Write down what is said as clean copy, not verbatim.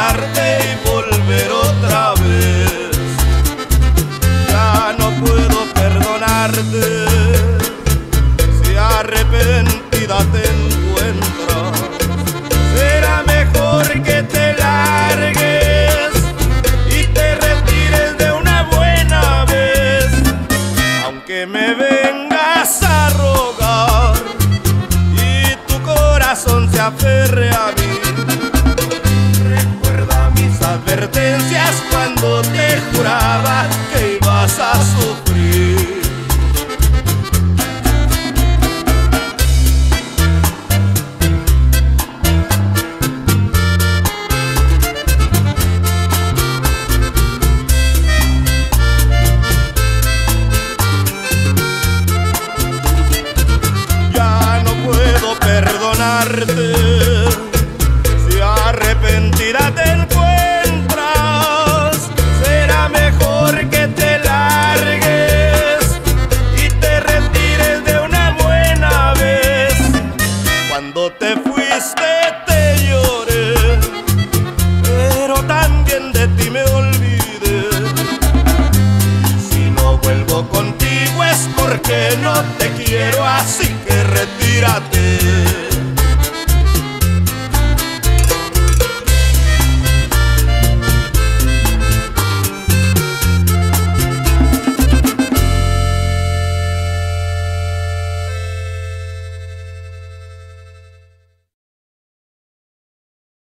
perdonarte y volver otra vez. Ya no puedo perdonarte si arrepentida te encuentras. Será mejor que te largues y te retires de una buena vez, aunque me vengas a rogar y tu corazón se aferre a mí. Recuerda mis advertencias cuando te juraba que ibas a sufrir. Ya no puedo perdonarte si arrepentida te encuentras. Será mejor que te largues y te retires de una buena vez. Cuando te fuiste te lloré, pero también de ti me olvidé. Si no vuelvo contigo es porque no te quiero, así que retírate.